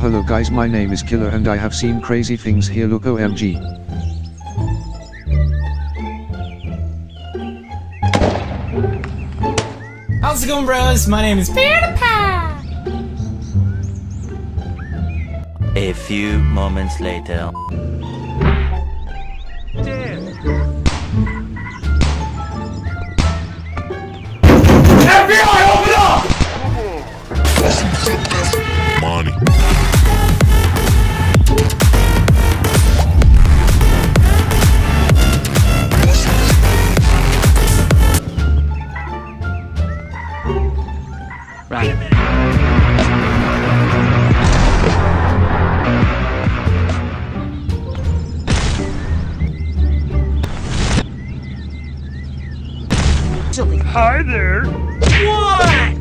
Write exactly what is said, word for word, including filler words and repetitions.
hello guys, my name is Killer and I have seen crazy things here, look, O M G. How's it going, bros? My name is PewDiePie. A few moments later. F B I, open up! Money. Right. Hi there. What?